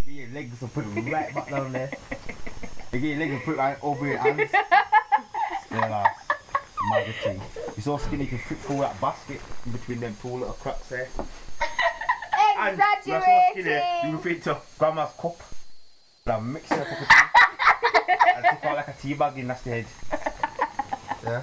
Get your legs and put it right back down there. You get your legs and put it over your hands. Still ass. Mad thing. You're so skinny you can fit through that basket in between them two little cracks there. And you're so skinny you can fit into grandma's cup. Now mix it up with tea. And take out like a tea bag in that's the head. Yeah.